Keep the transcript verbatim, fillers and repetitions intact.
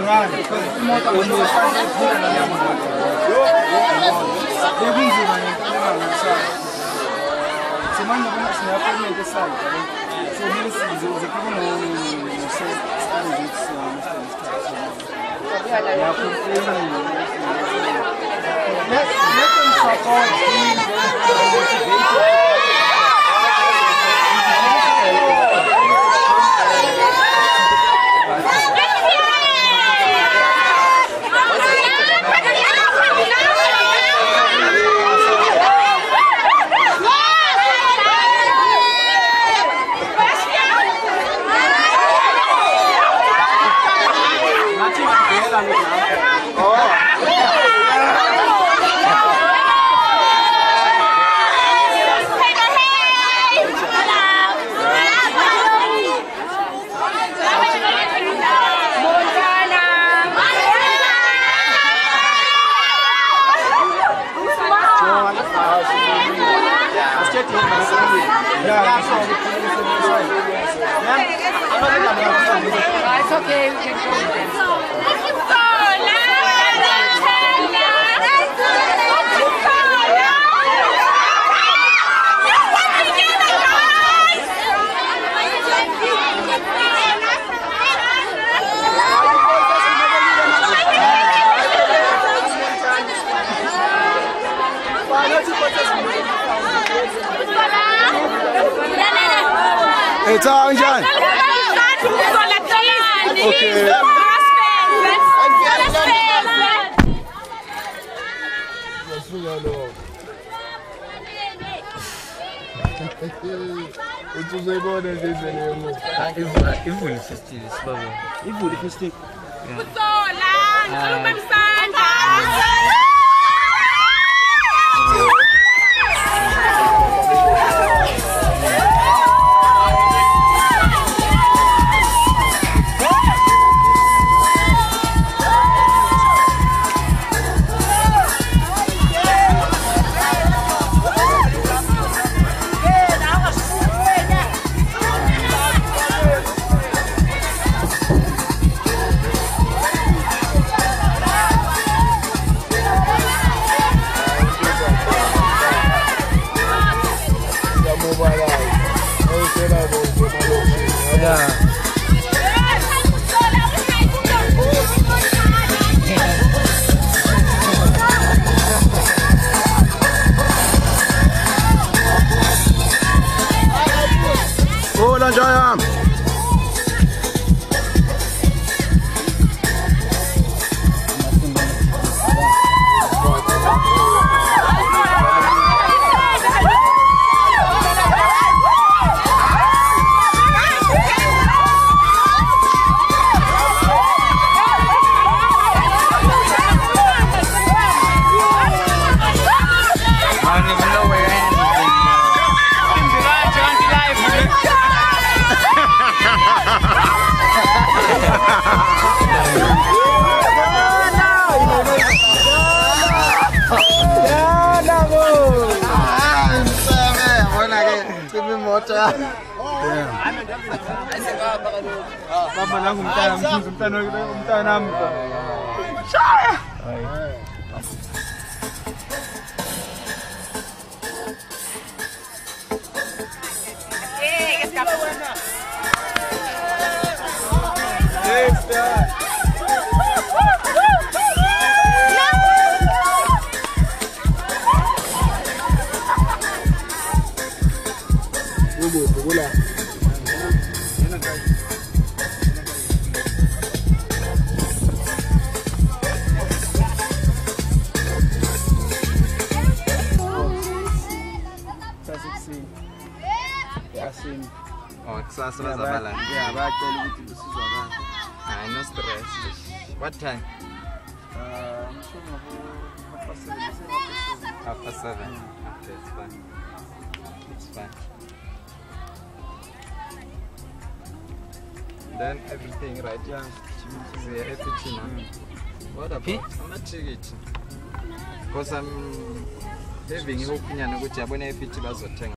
run because imoto ayisafuna ukubona yamoto. Bekunzima ngempela ngisho. Simanje bona sinaphoyimento esayini. So here is the people who say study with yeah, let, let them support him, motivate. It's okay, we can go then. It's all John. Okay. Baba nangu mtana mtu mtana mtana mtu. Shaya. Eh, escapa buena. Esta. Hola. Oh, kusasa bazabala. Yeah, bayacela ukuthi usizwa kahle. Hayi no stress. What time? Uh, I'm sure half past seven. Half past seven. Okay, it's fine. It's fine. Then everything right? Yeah. So yeah, everything. What about ama-ticket? Because I'm having hope nyana ukuthi yabona ifiti bazothenga.